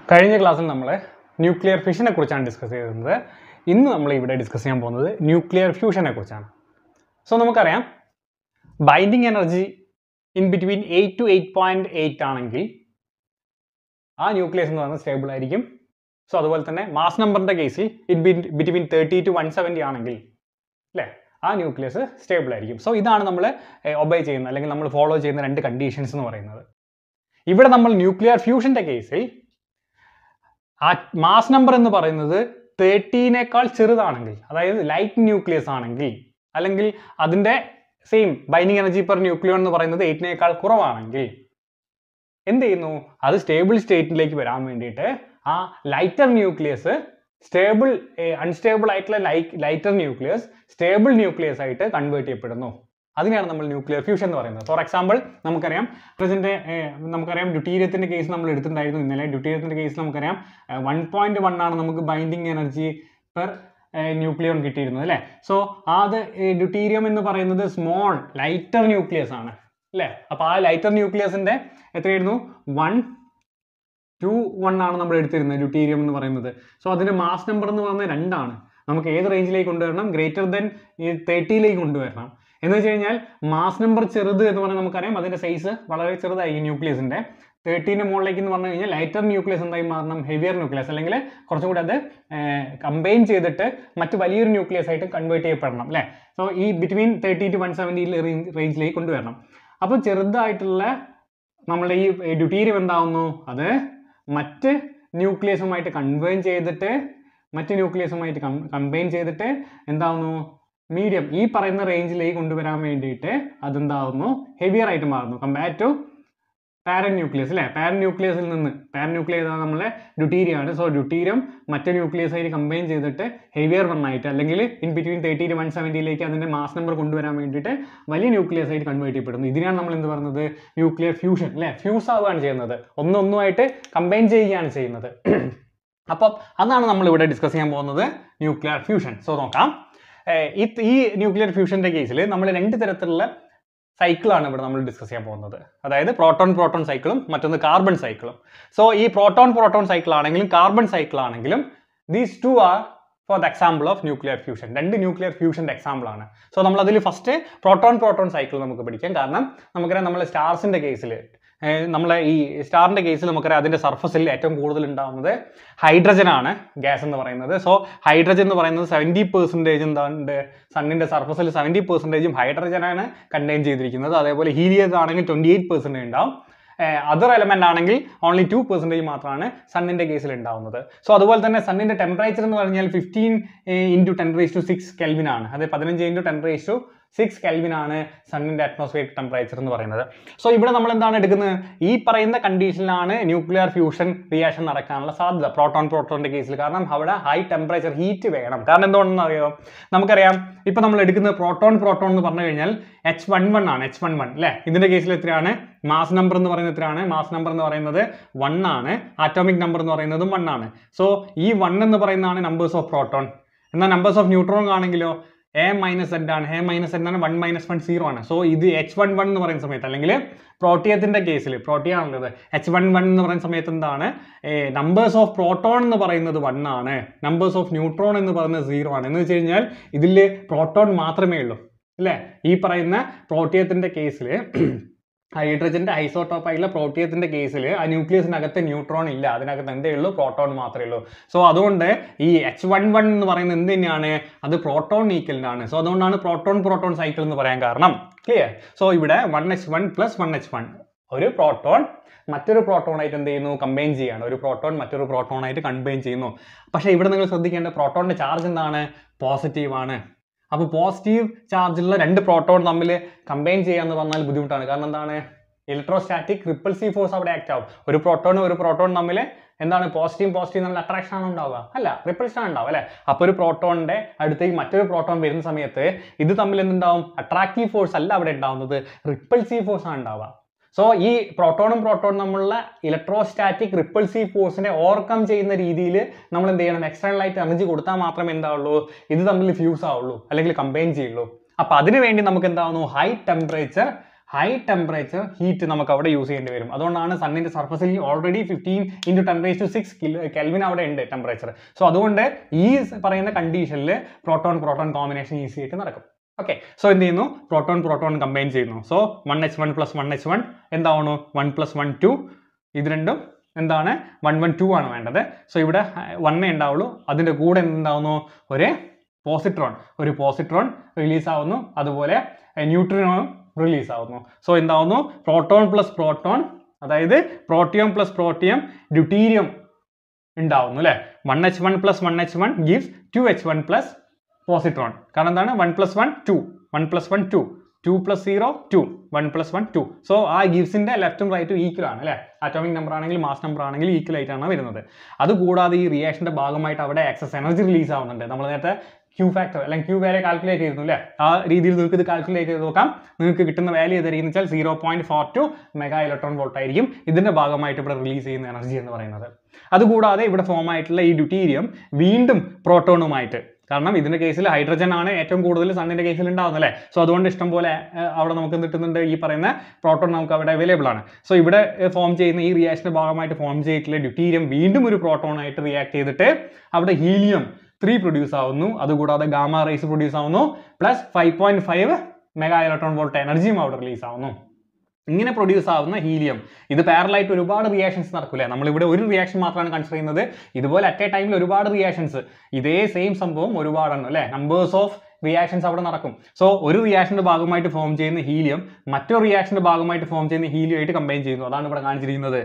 കഴിഞ്ഞ ക്ലാസ്സിൽ നമ്മൾ ന്യൂക്ലിയർ ഫിഷനെ കുറിച്ചാണ് ഡിസ്കസ് ചെയ്തിരുന്നത്. ഇന്ന് നമ്മൾ ഇവിടെ ഡിസ്കസ് ചെയ്യാൻ പോകുന്നത് ന്യൂക്ലിയർ ഫ്യൂഷനെ കുറിച്ചാണ്. സോ നമുക്കറിയാം binding energy in between 8 to 8.8 ആണെങ്കിൽ ആ ന്യൂക്ലിയസ് എന്ന് പറയുന്നത് സ്റ്റേബിൾ ആയിരിക്കും. സോ അതുപോലെ തന്നെ മാസ് നമ്പറിൻ്റെ കേസിൽ ബിറ്റ്വീൻ 30 to 170 ആണെങ്കിൽ അല്ലേ ആ ന്യൂക്ലിയസ് സ്റ്റേബിൾ ആയിരിക്കും. സോ ഇതാണ് നമ്മൾ ഒബേ ചെയ്യുന്ന അല്ലെങ്കിൽ നമ്മൾ ഫോളോ ചെയ്യുന്ന രണ്ട് കണ്ടീഷൻസ് എന്ന് പറയുന്നത്. ഇവിടെ നമ്മൾ ന്യൂക്ലിയർ ഫ്യൂഷൻ്റെ കേസിൽ ആ മാസ് നമ്പർ എന്ന് പറയുന്നത് 30നേക്കാൾ ചെറുതാണെങ്കിൽ, അതായത് ലൈറ്റ് ന്യൂക്ലിയസ് ആണെങ്കിൽ, അല്ലെങ്കിൽ അതിൻ്റെ same binding energy per nucleon എന്ന് പറയുന്നത് 8നേക്കാൾ കുറവാണെങ്കിൽ എന്ത് ചെയ്യുന്നു? അത് സ്റ്റേബിൾ സ്റ്റേറ്റിലേക്ക് വരാൻ വേണ്ടിയിട്ട് ആ ലൈറ്റർ ന്യൂക്ലിയസ് അൺസ്റ്റേബിൾ ആയിട്ടുള്ള ലൈറ്റർ ന്യൂക്ലിയസ് സ്റ്റേബിൾ ന്യൂക്ലിയസ് ആയിട്ട് കൺവേർട്ട് ചെയ്യപ്പെടുന്നു. അതിനെയാണ് നമ്മൾ ന്യൂക്ലിയർ ഫ്യൂഷൻ എന്ന് പറയുന്നത്. ഫോർ എക്സാമ്പിൾ നമുക്കറിയാം ഡ്യൂട്ടീരിയത്തിൻ്റെ കേസ് നമ്മൾ എടുത്തിട്ടുണ്ടായിരുന്നു ഇന്നലെ. ഡ്യൂട്ടീരിയത്തിൻ്റെ കേസിൽ നമുക്കറിയാം 1.1 ആണ് നമുക്ക് ബൈൻഡിങ് എനർജി പെർ ന്യൂക്ലിയോൺ കിട്ടിയിരുന്നത് അല്ലേ. സോ അത് ഡ്യൂട്ടീരിയം എന്ന് പറയുന്നത് സ്മോൾ ലൈറ്റർ ന്യൂക്ലിയസ് ആണ് അല്ലേ. അപ്പോൾ ആ ലൈറ്റർ ന്യൂക്ലിയസിൻ്റെ എത്രയായിരുന്നു? 1.21 ആണ് നമ്മൾ എടുത്തിരുന്നത് ഡ്യൂട്ടീരിയം എന്ന് പറയുന്നത്. സോ അതിൻ്റെ മാസ് നമ്പർ എന്ന് പറയുന്നത് 2 ആണ്. നമുക്ക് ഏത് റേഞ്ചിലേക്ക് കൊണ്ടുവരണം? ഗ്രേറ്റർ ദെൻ 30ലേക്ക് കൊണ്ടുവരണം. എന്ന് വെച്ച് കഴിഞ്ഞാൽ മാസ് നമ്പർ ചെറുത് എന്ന് പറഞ്ഞാൽ നമുക്കറിയാം അതിൻ്റെ സൈസ് വളരെ ചെറുതായിരിക്കും ന്യൂക്ലിയസിൻ്റെ. 30ൻ്റെ മുകളിലേക്ക് എന്ന് പറഞ്ഞു കഴിഞ്ഞാൽ ലൈറ്റർ ന്യൂക്ലിയസ് എന്തായി മാറണം? ഹെവിയർ ന്യൂക്ലിയസ്, അല്ലെങ്കിൽ കുറച്ചും കൂടി അത് കമ്പൈൻ ചെയ്തിട്ട് മറ്റ് വലിയൊരു ന്യൂക്ലിയസ് ആയിട്ട് കൺവേർട്ട് ചെയ്യപ്പെടണം അല്ലേ. സോ ഈ ബിറ്റ്വീൻ 30 to 170 റേഞ്ചിലേക്ക് കൊണ്ടുവരണം. അപ്പോൾ ചെറുതായിട്ടുള്ള നമ്മളുടെ ഈ ഡ്യൂട്ടീരിയം എന്താവുന്നു? അത് മറ്റ് ന്യൂക്ലിയസുമായിട്ട് കമ്പൈൻ ചെയ്തിട്ട് എന്താവുന്നു? മീഡിയം ഈ പറയുന്ന റേഞ്ചിലേക്ക് കൊണ്ടുവരാൻ വേണ്ടിയിട്ട് അതെന്താവുന്നു? ഹെവിയർ ആയിട്ട് മാറുന്നു കമ്പയർ ടു പാരന്റ് ന്യൂക്ലിയസ് അല്ലേ. പാരന്റ് ന്യൂക്ലിയസ് നമ്മളെ ഡ്യൂട്ടീരിയാണ്. സോ ഡ്യൂട്ടീരിയം മറ്റു ന്യൂക്ലിയസ് ആയിട്ട് കമ്പൈൻ ചെയ്തിട്ട് ഹെവിയർ ആയിട്ട്, അല്ലെങ്കിൽ ഇൻ ബിറ്റ്വീൻ 30 to 170 അതിൻ്റെ മാസ് നമ്പർ കൊണ്ടുവരാൻ വേണ്ടിയിട്ട് വലിയ ന്യൂക്ലിയസ് ആയിട്ട് കൺവേർട്ട് ചെയ്യപ്പെടുന്നു. ഇതിനാണ് നമ്മൾ എന്ത് പറയുന്നത്? ന്യൂക്ലിയർ ഫ്യൂഷൻ അല്ലേ. ഫ്യൂസ് ആവുകയാണ് ചെയ്യുന്നത്, ഒന്നൊന്നുമായിട്ട് കമ്പൈൻ ചെയ്യുകയാണ് ചെയ്യുന്നത്. അപ്പം അതാണ് നമ്മൾ ഇവിടെ ഡിസ്കസ് ചെയ്യാൻ പോകുന്നത്, ന്യൂക്ലിയർ ഫ്യൂഷൻ. സോ നോക്കാം, ഈ ന്യൂക്ലിയർ ഫ്യൂഷൻ്റെ കേസിൽ നമ്മൾ രണ്ട് തരത്തിലുള്ള സൈക്കിളാണ് ഇവിടെ നമ്മൾ ഡിസ്കസ് ചെയ്യാൻ പോകുന്നത്. അതായത് പ്രോട്ടോൺ സൈക്കിളും മറ്റൊന്ന് കാർബൺ സൈക്കിളും. സോ ഈ പ്രോട്ടോൺ സൈക്കിൾ ആണെങ്കിലും കാർബൺ സൈക്കിൾ ആണെങ്കിലും these two are for the example of nuclear fusion. രണ്ട് ന്യൂക്ലിയർ ഫ്യൂഷൻ്റെ എക്സാമ്പിൾ ആണ്. സോ നമ്മൾ അതിൽ ഫസ്റ്റ് പ്രോട്ടോൺ സൈക്കിൾ നമുക്ക് പഠിക്കാം. കാരണം നമുക്കറിയാം നമ്മളെ സ്റ്റാർസിൻ്റെ കേസിൽ നമ്മളെ ഈ സ്റ്റാറിൻ്റെ കേസിൽ നമുക്കറിയാം അതിൻ്റെ സർഫസിൽ ഏറ്റവും കൂടുതൽ ഉണ്ടാകുന്നത് ഹൈഡ്രജൻ ആണ്, ഗ്യാസ് എന്ന് പറയുന്നത്. സോ ഹൈഡ്രജൻ എന്ന് പറയുന്നത് 70% എന്താണ് സണ്ണിൻ്റെ സർഫസിൽ 70% ഹൈഡ്രജനാണ് കണ്ടെയ്ൻ ചെയ്തിരിക്കുന്നത്. അതേപോലെ ഹീലിയം ആണെങ്കിൽ 28% ഉണ്ടാവും. അതർ എലമെന്റ് ആണെങ്കിൽ ഓൺലി 2% മാത്രമാണ് സണ്ണിൻ്റെ കേസിൽ ഉണ്ടാവുന്നത്. സോ അതുപോലെ തന്നെ സണ്ണിൻ്റെ ടെമ്പറേച്ചർ എന്ന് പറഞ്ഞാൽ 15 × 10⁶ കെൽവിൻ ആണ്. അത് 15 × 10⁶ കെൽവിൻ ആണ് സണ്ണിൻ്റെ അറ്റ്മോസ്ഫിയറിക് ടെമ്പറേച്ചർ എന്ന് പറയുന്നത്. സോ ഇവിടെ നമ്മൾ എന്താണ് എടുക്കുന്നത്? ഈ പറയുന്ന കണ്ടീഷനിലാണ് ന്യൂക്ലിയർ ഫ്യൂഷൻ റിയാക്ഷൻ നടക്കാനുള്ള സാധ്യത പ്രോട്ടോണിന്റെ കേസിൽ. കാരണം അവിടെ ഹൈ ടെമ്പറേച്ചർ ഹീറ്റ് വേണം. കാരണം എന്തുകൊണ്ടെന്ന് അറിയാം? നമുക്കറിയാം ഇപ്പം നമ്മൾ എടുക്കുന്നത് പ്രോട്ടോൺ എന്ന് പറഞ്ഞു കഴിഞ്ഞാൽ H11 ആണ്. H11 അല്ലേ. ഇതിൻ്റെ കേസിൽ എത്രയാണ് മാസ് നമ്പർ എന്ന് പറയുന്നത്? എത്രയാണ് മാസ് നമ്പർ എന്ന് പറയുന്നത്? 1 ആണ്. ആറ്റോമിക് നമ്പർ എന്ന് പറയുന്നതും 1 ആണ്. സോ ഈ 1 എന്ന് പറയുന്നതാണ് നമ്പേഴ്സ് ഓഫ് പ്രോട്ടോൺ. എന്നാൽ നമ്പേഴ്സ് ഓഫ് ന്യൂട്രോൺ ആണെങ്കിലോ A - Z ആണ്. A - Z ആണ് 1 - 1 0 ആണ്. സോ ഇത് H11 എന്ന് പറയുന്ന സമയത്ത്, അല്ലെങ്കിൽ പ്രോട്ടിയത്തിൻ്റെ കേസിൽ പ്രോട്ടിയാണുള്ളത്, H11 എന്ന് പറയുന്ന സമയത്ത് എന്താണ് നമ്പേഴ്സ് ഓഫ് പ്രോട്ടോൺ എന്ന് പറയുന്നത് 1 ആണ്, നമ്പേഴ്സ് ഓഫ് ന്യൂട്രോൺ എന്ന് പറയുന്നത് 0 ആണ്. എന്ന് വെച്ച് കഴിഞ്ഞാൽ ഇതിൽ പ്രോട്ടോൺ മാത്രമേ ഉള്ളൂ അല്ലേ. ഈ പറയുന്ന പ്രോട്ടിയത്തിൻ്റെ കേസിൽ ഹൈഡ്രജൻ്റെ ഐസോട്ടോപ്പ് ആയിട്ടുള്ള പ്രോട്ടിയത്തിൻ്റെ കേസിൽ ആ ന്യൂക്ലിയസിനകത്ത് ന്യൂട്രോൺ ഇല്ല, അതിനകത്ത് എന്തേ ഉള്ളൂ? പ്രോട്ടോൺ മാത്രമേ ഉള്ളൂ. സോ അതുകൊണ്ട് ഈ H11 എന്ന് പറയുന്നത് എന്ത് തന്നെയാണ്? അത് പ്രോട്ടോൺ ഈക്വലിനാണ്. സോ അതുകൊണ്ടാണ് പ്രോട്ടോൺ സൈക്കിൾ എന്ന് പറയാൻ കാരണം. ക്ലിയർ? സോ ഇവിടെ 1H1 + 1H1 ഒരു പ്രോട്ടോൺ മറ്റൊരു പ്രോട്ടോണായിട്ട് എന്ത് ചെയ്യുന്നു? കമ്പൈൻ ചെയ്യുകയാണ്. ഒരു പ്രോട്ടോൺ മറ്റൊരു പ്രോട്ടോണായിട്ട് കമ്പൈൻ ചെയ്യുന്നു. പക്ഷേ ഇവിടെ നിങ്ങൾ ശ്രദ്ധിക്കേണ്ട ഫോട്ടോണിൻ്റെ ചാർജ് എന്താണ്? പോസിറ്റീവ് ആണ്. അപ്പോൾ പോസിറ്റീവ് ചാർജുള്ള രണ്ട് പ്രോട്ടോൺ തമ്മിൽ കമ്പൈൻ ചെയ്യാന്ന് പറഞ്ഞാൽ ബുദ്ധിമുട്ടാണ്. കാരണം എന്താണ്? ഇലക്ട്രോസ്റ്റാറ്റിക് റിപ്പൾസീവ് ഫോഴ്സ് അവിടെ ആക്ട് ആവും. ഒരു പ്രോട്ടോൺ തമ്മിൽ എന്താണ്? പോസിറ്റീവ് നല്ല അട്രാക്ഷൻ ആണ് ഉണ്ടാവുക? അല്ല, റിപ്പൾഷൻ ഉണ്ടാവും അല്ലേ. അപ്പോൾ ഒരു പ്രോട്ടോണിൻ്റെ അടുത്തേക്ക് മറ്റൊരു പ്രോട്ടോൺ വരുന്ന സമയത്ത് ഇത് തമ്മിൽ എന്തുണ്ടാവും? അട്രാക്റ്റീവ് ഫോഴ്സ് അല്ല അവിടെ ഉണ്ടാവുന്നത്, റിപ്പൾസീവ് ഫോഴ്സ് ആണ് ഉണ്ടാവുക. സോ ഈ പ്രോട്ടോണും തമ്മിലുള്ള ഇലക്ട്രോസ്റ്റാറ്റിക് റിപ്പൾസീവ് ഫോഴ്സിനെ ഓവർകം ചെയ്യുന്ന രീതിയിൽ നമ്മൾ എന്ത് ചെയ്യണം? എക്സ്റ്റേണൽ ആയിട്ട് എനർജി കൊടുത്താൽ മാത്രമേ എന്താവുള്ളൂ? ഇത് തമ്മിൽ ഫ്യൂസ് ആവുള്ളൂ, അല്ലെങ്കിൽ കമ്പൈൻ ചെയ്യുള്ളൂ. അപ്പോൾ അതിനു വേണ്ടി നമുക്ക് എന്താവുന്നു? ഹൈ ഹൈ ടെമ്പറേച്ചർ ഹീറ്റ് നമുക്ക് അവിടെ യൂസ് ചെയ്യേണ്ടി വരും. അതുകൊണ്ടാണ് സണ്ണിന്റെ സർഫസിൽ ഓൾറെഡി 15 × 10⁶ കെൽവിൻ അവിടെ ഉണ്ട് ടെമ്പറേച്ചർ. സോ അതുകൊണ്ട് ഈ പറയുന്ന കണ്ടീഷനിൽ പ്രോട്ടോൺ പ്രോട്ടോൺ കോമ്പിനേഷൻ ഈസി ആയിട്ട് നടക്കും. ഓക്കെ, സോ എന്ത് ചെയ്യുന്നു, പ്രോട്ടോൺ പ്രോട്ടോൺ കമ്പൈൻ ചെയ്യുന്നു. സോ 1h1 + 1h1 എന്താവണു 1 + 1 2. ഇത് രണ്ടും എന്താണ് 1 1 2 ആണ് വേണ്ടത്. സോ ഇവിടെ 1 ഉണ്ടാവുള്ളൂ. അതിന്റെ കൂടെ എന്താവുന്നു, ഒരു പോസിട്രോൺ റിലീസ് ആവുന്നു. അതുപോലെ ന്യൂട്രിനോൺ റിലീസ് ആവുന്നു. സോ എന്താവുന്നു, പ്രോട്ടോൺ പ്ലസ് പ്രോട്ടോൺ, അതായത് പ്രോട്ടിയം പ്ലസ് പ്രോട്ടിയം ഡ്യൂട്ടീരിയം ഉണ്ടാവുന്നു അല്ലെ. 1h1 + 1h1 gives 2h1 + positron. കാരണം എന്താണ്, 1 + 1 2, 1 + 1 2, 2 + 0 2, 1 + 1 2. സോ ആ ഗിവ്സിന്റെ ലെഫ്റ്റും റൈറ്റും ഈക്വൽ ആണ് അല്ലെ. ആറ്റോമിക് നമ്പർ ആണെങ്കിൽ മാസ് നമ്പർ ആണെങ്കിൽ ഈക്വൽ ആയിട്ടാണ് വരുന്നത്. അതുകൂടാതെ ഈ റിയാക്ഷന്റെ ഭാഗമായിട്ട് അവിടെ എക്സസ് എനർജി റിലീസ് ആവുന്നുണ്ട്. നമ്മൾ നേരത്തെ ക്യൂ ഫാക്ടർ അല്ലെങ്കിൽ ക്യൂ വാല്യൂ കാൽക്കുലേറ്റ് ചെയ്തിരുന്നു അല്ലേ. ആ രീതിയിൽ നിങ്ങൾക്ക് ഇത് കാൽക്കുലേറ്റ് ചെയ്ത് നോക്കാം. നിങ്ങൾക്ക് കിട്ടുന്ന വാല്യൂ ഏതായിരിക്കും വെച്ചാൽ 0.42 മെഗാ ഇലക്ട്രോൺ വോൾട്ട് ആയിരിക്കും ഇതിന്റെ ഭാഗമായിട്ട് ഇവിടെ റിലീസ് ചെയ്യുന്ന എനർജി എന്ന് പറയുന്നത്. അതുകൂടാതെ ഇവിടെ ഫോം ആയിട്ടുള്ള ഈ ഡ്യൂട്ടീരിയം വീണ്ടും പ്രോട്ടോണുമായിട്ട്, കാരണം ഇതിന്റെ കേസിൽ ഹൈഡ്രജൻ ആണ് ഏറ്റവും കൂടുതൽ സണ്ണിന്റെ കേസിൽ ഉണ്ടാവുന്നത് അല്ലേ. സോ അതുകൊണ്ട് ഇഷ്ടം പോലെ അവിടെ നമുക്ക് കിട്ടുന്നുണ്ട്. ഈ പറയുന്ന പ്രോട്ടോൺ നമുക്ക് അവിടെ അവൈലബിൾ ആണ്. സോ ഇവിടെ ഫോം ചെയ്യുന്ന ഈ റിയാക്ഷന്റെ ഭാഗമായിട്ട് ഫോം ചെയ്തിട്ടുള്ള ഡ്യൂട്ടീരിയം വീണ്ടും ഒരു പ്രോട്ടോൺ ആയിട്ട് റിയാക്ട് ചെയ്തിട്ട് അവിടെ ഹീലിയം 3 പ്രൊഡ്യൂസ് ആവുന്നു. അതുകൂടാതെ ഗാമ റേസ് പ്രൊഡ്യൂസ് ആവുന്നു. പ്ലസ് 5.5 മെഗാ ഇലക്ട്രോൺ വോൾട്ട് എനർജിയും അവിടെ റിലീസ് ആവുന്നു. ഇങ്ങനെ പ്രൊഡ്യൂസ് ആവുന്ന ഹീലിയം ഇത് പാരലായിട്ട് ഒരുപാട് റിയാക്ഷൻസ് നടക്കൂലേ. നമ്മളിവിടെ ഒരു റിയാക്ഷൻ മാത്രമാണ് കൺസിഡർ ചെയ്യുന്നത്. ഇതുപോലെ അറ്റ് എ ടൈമിൽ ഒരുപാട് റിയാക്ഷൻസ്, ഇതേ സെയിം സംഭവം ഒരുപാടാണ് അല്ലെ. നമ്പേഴ്സ് ഓഫ് റിയാക്ഷൻസ് അവിടെ നടക്കും. സോ ഒരു റിയാക്ഷന്റെ ഭാഗമായിട്ട് ഫോം ചെയ്യുന്ന ഹീലിയം മറ്റൊരു റിയാക്ഷന്റെ ഭാഗമായിട്ട് ഫോം ചെയ്യുന്ന ഹീലിയം ആയിട്ട് കമ്പൈൻ ചെയ്യുന്നു. അതാണ് ഇവിടെ കാണിച്ചിരിക്കുന്നത്.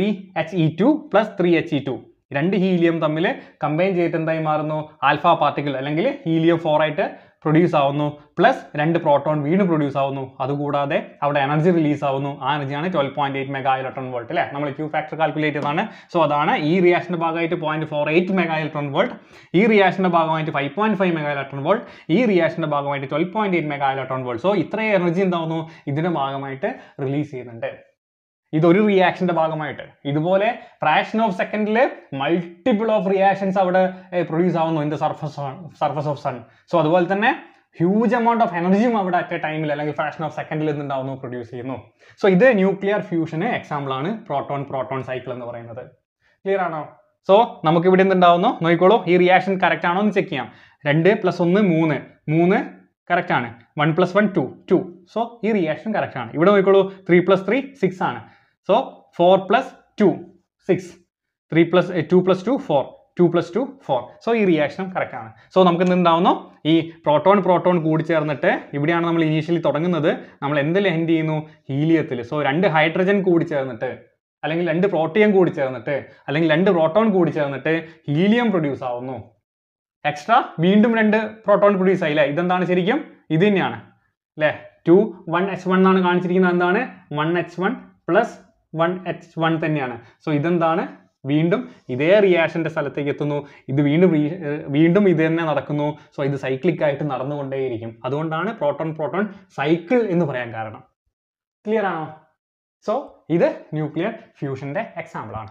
3He2 + 3He2. രണ്ട് ഹീലിയം തമ്മിൽ കമ്പൈൻ ചെയ്തിട്ട് എന്തായി മാറുന്നു, ആൽഫ പാർട്ടിക്കിൾ അല്ലെങ്കിൽ ഹീലിയം 4 ആയിട്ട് പ്രൊഡ്യൂസ് ആവുന്നു. പ്ലസ് 2 പ്രോട്ടോൺ വീണ്ടും പ്രൊഡ്യൂസ് ആവുന്നു. അതുകൂടാതെ അവിടെ എനർജി റിലീസ് ആവുന്നു. ആ എനർജിയാണ് 12.8 മെഗാ ഇലക്ട്രോൺ വോൾട്ട് അല്ലെ. നമ്മൾ ക്യൂ ഫാക്ടർ കാൽക്കുലേറ്റ് ചെയ്തതാണ്. സോ അതാണ് ഈ റിയാക്ഷന്റെ ഭാഗമായിട്ട് 0.48 മെഗാ ഇലക്ട്രോൺ വോൾട്ട്, ഈ റിയാക്ഷന്റെ ഭാഗമായിട്ട് 5.5 മെഗാ ഇലക്ട്രോൺ വോൾട്ട്, ഈ റിയാക്ഷന്റെ ഭാഗമായിട്ട് 12.8 മെഗാ ഇലക്ട്രോൺ വോൾട്ട്. സോ ഇത്രയും എനർജി എന്താവുന്നു ഇതിന്റെ ഭാഗമായിട്ട് റിലീസ് ചെയ്യുന്നുണ്ട്. ഇതൊരു റിയാക്ഷന്റെ ഭാഗമായിട്ട്. ഇതുപോലെ ഫ്രാക്ഷൻ ഓഫ് സെക്കൻഡിൽ മൾട്ടിപ്പിൾ ഓഫ് റിയാക്ഷൻസ് അവിടെ പ്രൊഡ്യൂസ് ആവുന്നു in the surface of sun. So അതുപോലെ തന്നെ ഹ്യൂജ് എമൗണ്ട് ഓഫ് എനർജിയും അവിടെ അറ്റ് എ ടൈമിൽ അല്ലെങ്കിൽ ഫ്രാക്ഷൻ ഓഫ് സെക്കൻഡിൽ എന്തുണ്ടാവുന്നു, പ്രൊഡ്യൂസ് ചെയ്യുന്നു. സോ ഇത് ന്യൂക്ലിയർ ഫ്യൂഷന് എക്സാമ്പിൾ ആണ് പ്രോട്ടോൺ പ്രോട്ടോൺ സൈക്കിൾ എന്ന് പറയുന്നത്. ക്ലിയർ ആണോ? സോ നമുക്ക് ഇവിടെ എന്തുണ്ടാവുന്നു നോക്കിക്കോളൂ. ഈ റിയാക്ഷൻ കറക്റ്റ് ആണോ എന്ന് ചെക്ക് ചെയ്യാം. 2 + 1 3 കറക്റ്റ് ആണ്. 1 + 1 2. സോ ഈ റിയാക്ഷൻ കറക്റ്റ് ആണ്. ഇവിടെ നോക്കിക്കോളൂ. 3 + 3 6 ആണ്. സോ 4 + 2 6, 2 + 2 4, 2 + 2 4. സോ ഈ റിയാക്ഷൻ കറക്റ്റ് ആണ്. സോ നമുക്ക് എന്തുണ്ടാവുന്നു, ഈ പ്രോട്ടോൺ കൂടി ചേർന്നിട്ട് ഇവിടെയാണ് നമ്മൾ ഇനീഷ്യലി തുടങ്ങുന്നത്. നമ്മൾ എന്തിൽ എൻഡ് ചെയ്യുന്നു, ഹീലിയത്തിൽ. സോ 2 ഹൈഡ്രജൻ കൂടി ചേർന്നിട്ട് അല്ലെങ്കിൽ 2 പ്രോട്ടിയം കൂടി ചേർന്നിട്ട് അല്ലെങ്കിൽ 2 പ്രോട്ടോൺ കൂടി ചേർന്നിട്ട് ഹീലിയം പ്രൊഡ്യൂസ് ആവുന്നു. എക്സ്ട്രാ വീണ്ടും 2 പ്രോട്ടോൺ പ്രൊഡ്യൂസ് ആയില്ലേ. ഇതെന്താണ് ശരിക്കും, ഇത് തന്നെയാണ് അല്ലേ. 2 1h1 ആണ് കാണിച്ചിരിക്കുന്നത്. എന്താണ് 1h1 + 1h1 തന്നെയാണ്. സോ ഇതെന്താണ്, വീണ്ടും ഇതേ റിയാക്ഷന്റെ സ്ഥലത്തേക്ക് എത്തുന്നു. ഇത് വീണ്ടും ഇത് തന്നെ നടക്കുന്നു. സോ ഇത് സൈക്ലിക് ആയിട്ട് നടന്നുകൊണ്ടേയിരിക്കും. അതുകൊണ്ടാണ് പ്രോട്ടോൺ സൈക്കിൾ എന്ന് പറയാൻ കാരണം. ക്ലിയർ ആണോ? സോ ഇത് ന്യൂക്ലിയർ ഫ്യൂഷന്റെ എക്സാമ്പിൾ ആണ്.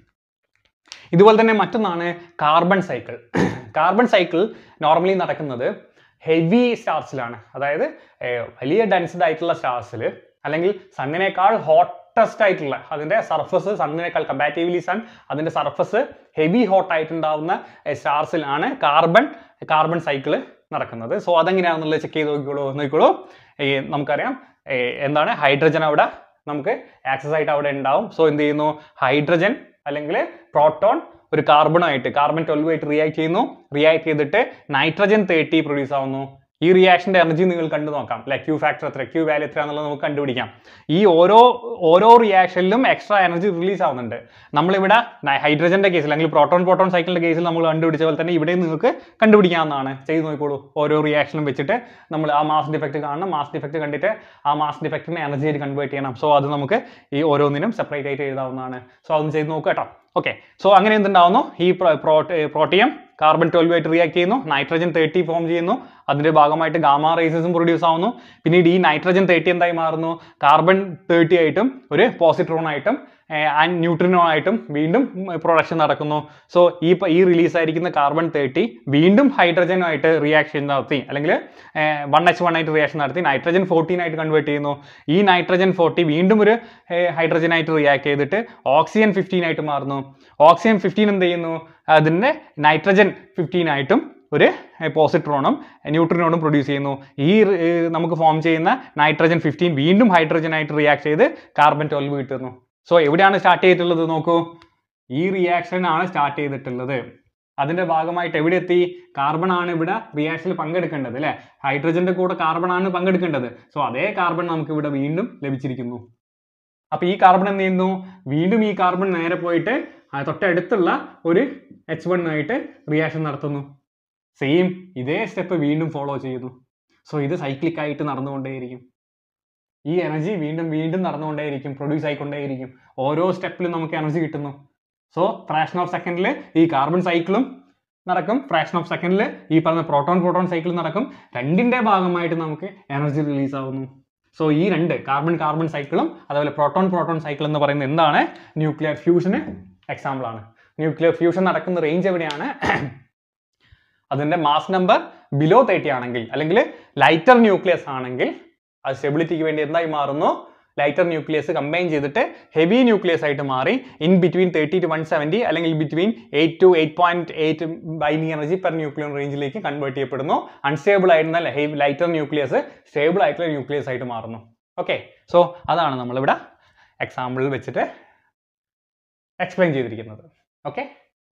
ഇതുപോലെ തന്നെ മറ്റൊന്നാണ് carbon cycle. Carbon cycle normally നടക്കുന്നത് ഹെവി സ്റ്റാർസിലാണ്. അതായത് വലിയ ഡെൻസ്ഡ് ആയിട്ടുള്ള സ്റ്റാർസിൽ അല്ലെങ്കിൽ സണ്ണിനേക്കാൾ ഹോട്ടസ്റ്റ് ആയിട്ടുള്ള അതിന്റെ സർഫസ് സണ്ണിനേക്കാൾ കമ്പാരിറ്റീവ്ലി സൺ അതിന്റെ സർഫസ് ഹെവി ഹോട്ട് ആയിട്ടുണ്ടാവുന്ന സ്റ്റാർസിലാണ് കാർബൺ സൈക്കിൾ നടക്കുന്നത്. സോ അതെങ്ങനെയാണെന്നുള്ളത് ചെക്ക് ചെയ്ത് നോക്കിക്കോളൂ. നമുക്കറിയാം എന്താണ് ഹൈഡ്രജൻ അവിടെ നമുക്ക് ആക്സസ് ആയിട്ട് അവിടെ ഉണ്ടാവും. സോ എന്ത് ചെയ്യുന്നു, ഹൈഡ്രജൻ അല്ലെങ്കിൽ പ്രോട്ടോൺ ഒരു കാർബൺ 12 ആയിട്ട് റിയാക്ട് ചെയ്യുന്നു. റിയാക്ട് ചെയ്തിട്ട് നൈട്രജൻ 30 പ്രൊഡ്യൂസ് ആവുന്നു. ഈ റിയാക്ഷന്റെ എനർജി നിങ്ങൾ കണ്ടു നോക്കാം അല്ലെ. ക്യൂ ഫാക്ടർ എത്ര, ക്യൂ വാല്യൂ എത്ര എന്നുള്ളത് നമുക്ക് കണ്ടുപിടിക്കാം. ഈ ഓരോ റിയാക്ഷനിലും എക്സ്ട്രാ എനർജി റിലീസ് ആവുന്നുണ്ട്. നമ്മളിവിടെ ഹൈഡ്രജന്റെ കേസിൽ അല്ലെങ്കിൽ പ്രോട്ടോൺ സൈക്കിളിന്റെ കേസിൽ നമ്മൾ കണ്ടുപിടിച്ച പോലെ തന്നെ ഇവിടെ നിങ്ങൾക്ക് കണ്ടുപിടിക്കാവുന്നതാണ്. ചെയ്ത് നോക്കിക്കോളൂ. ഓരോ റിയാക്ഷനും വെച്ചിട്ട് നമ്മൾ ആ മാസ് ഡിഫക്റ്റ് കാണണം. മാസ് ഡിഫക്റ്റ് കണ്ടിട്ട് ആ മാസ് ഡിഫക്റ്റിനെ എനർജി ആയിട്ട് കൺവേർട്ട് ചെയ്യണം. സോ അത് നമുക്ക് ഈ ഓരോന്നിനും സെപ്പറേറ്റ് ആയിട്ട് എഴുതാവുന്നതാണ്. സോ അതൊന്ന് ചെയ്ത് നോക്കുക കേട്ടോ. ഓക്കെ, സോ അങ്ങനെ എന്തുണ്ടാവുന്നു, ഈ പ്രോട്ടിയം കാർബൺ 12 ആയിട്ട് റിയാക്ട് ചെയ്യുന്നു. നൈട്രജൻ 30 ഫോം ചെയ്യുന്നു. അതിന്റെ ഭാഗമായിട്ട് ഗാമ റേസസും പ്രൊഡ്യൂസ് ആവുന്നു. പിന്നീട് ഈ നൈട്രജൻ 30 എന്തായി മാറുന്നു, കാർബൺ 30 ആയിട്ടും ഒരു പോസിട്രോൺ ആയിട്ടും ന്യൂട്രിനോണായിട്ടും വീണ്ടും പ്രൊഡക്ഷൻ നടക്കുന്നു. സോ ഈ റിലീസ് ആയിരിക്കുന്ന കാർബൺ-30 വീണ്ടും ഹൈഡ്രജനുമായിട്ട് റിയാക്ഷൻ നടത്തി, അല്ലെങ്കിൽ 1H1 ആയിട്ട് റിയാക്ഷൻ നടത്തി നൈട്രജൻ 14 ആയിട്ട് കൺവേർട്ട് ചെയ്യുന്നു. ഈ നൈട്രജൻ 40 വീണ്ടും ഒരു ഹൈഡ്രജനായിട്ട് റിയാക്ട് ചെയ്തിട്ട് ഓക്സിജൻ 15 ആയിട്ട് മാറുന്നു. ഓക്സിജൻ 15 എന്ത് ചെയ്യുന്നു, അതിൻ്റെ നൈട്രജൻ 15 ആയിട്ടും ഒരു പോസിട്രോണും ന്യൂട്രിനോണും പ്രൊഡ്യൂസ് ചെയ്യുന്നു. ഈ നമുക്ക് ഫോം ചെയ്യുന്ന നൈട്രജൻ 15 വീണ്ടും ഹൈഡ്രജനായിട്ട് റിയാക്ട് ചെയ്ത് കാർബൺ-12 കിട്ടുന്നു. സോ എവിടെയാണ് സ്റ്റാർട്ട് ചെയ്തിട്ടുള്ളത് നോക്കൂ, ഈ റിയാക്ഷൻ ആണ് സ്റ്റാർട്ട് ചെയ്തിട്ടുള്ളത്. അതിന്റെ ഭാഗമായിട്ട് എവിടെ എത്തി, കാർബൺ ആണ് ഇവിടെ റിയാക്ഷനിൽ പങ്കെടുക്കേണ്ടത് അല്ലെ, ഹൈഡ്രജന്റെ കൂടെ കാർബൺ ആണ് പങ്കെടുക്കേണ്ടത്. സോ അതേ കാർബൺ നമുക്ക് ഇവിടെ വീണ്ടും ലഭിച്ചിരിക്കുന്നു. അപ്പൊ ഈ കാർബൺ എന്ത് ചെയ്യുന്നു, വീണ്ടും ഈ കാർബൺ നേരെ പോയിട്ട് തൊട്ടടുത്തുള്ള ഒരു H1 ആയിട്ട് റിയാക്ഷൻ നടത്തുന്നു. സെയിം ഇതേ സ്റ്റെപ്പ് വീണ്ടും ഫോളോ ചെയ്യുന്നു. സോ ഇത് സൈക്ലിക് ആയിട്ട് നടന്നുകൊണ്ടേയിരിക്കും. ഈ എനർജി വീണ്ടും വീണ്ടും നടന്നുകൊണ്ടേയിരിക്കും, പ്രൊഡ്യൂസ് ആയിക്കൊണ്ടേയിരിക്കും. ഓരോ സ്റ്റെപ്പിലും നമുക്ക് എനർജി കിട്ടുന്നു. സോ ഫ്രാക്ഷൻ ഓഫ് സെക്കൻഡിൽ ഈ കാർബൺ സൈക്കിളും നടക്കും, ഫ്രാക്ഷൻ ഓഫ് സെക്കൻഡിൽ ഈ പറഞ്ഞ പ്രോട്ടോൺ സൈക്കിളും നടക്കും. രണ്ടിന്റെ ഭാഗമായിട്ട് നമുക്ക് എനർജി റിലീസ് ആവുന്നു. സോ ഈ രണ്ട് കാർബൺ സൈക്കിളും അതുപോലെ പ്രോട്ടോൺ സൈക്കിൾ എന്ന് പറയുന്നത് എന്താണ്, ന്യൂക്ലിയർ ഫ്യൂഷന് എക്സാമ്പിൾ ആണ്. ന്യൂക്ലിയർ ഫ്യൂഷൻ നടക്കുന്ന റേഞ്ച് എവിടെയാണ്, അതിന്റെ മാസ് നമ്പർ ബിലോ 30 ആണെങ്കിൽ, അല്ലെങ്കിൽ ലൈറ്റർ ന്യൂക്ലിയസ് ആണെങ്കിൽ അത് സ്റ്റെബിലിറ്റിക്ക് വേണ്ടി എന്തായി മാറുന്നു, ലൈറ്റർ ന്യൂക്ലിയസ് കമ്പൈൻ ചെയ്തിട്ട് ഹെവി ന്യൂക്ലിയസ് ആയിട്ട് മാറി ഇൻ ബിറ്റ്വീൻ 30 to 170 അല്ലെങ്കിൽ between 8 to 8.8 binding energy per nuclear റേഞ്ചിലേക്ക് കൺവേർട്ട് ചെയ്യപ്പെടുന്നു. അൺസ്റ്റേബിൾ ആയിരുന്ന ലൈറ്റർ ന്യൂക്ലിയസ് സ്റ്റേബിൾ ആയിട്ടുള്ള ന്യൂക്ലിയസ് ആയിട്ട് മാറുന്നു. ഓക്കെ, സോ അതാണ് നമ്മളിവിടെ എക്സാമ്പിളിൽ വെച്ചിട്ട് എക്സ്പ്ലെയിൻ ചെയ്തിരിക്കുന്നത്. ഓക്കെ.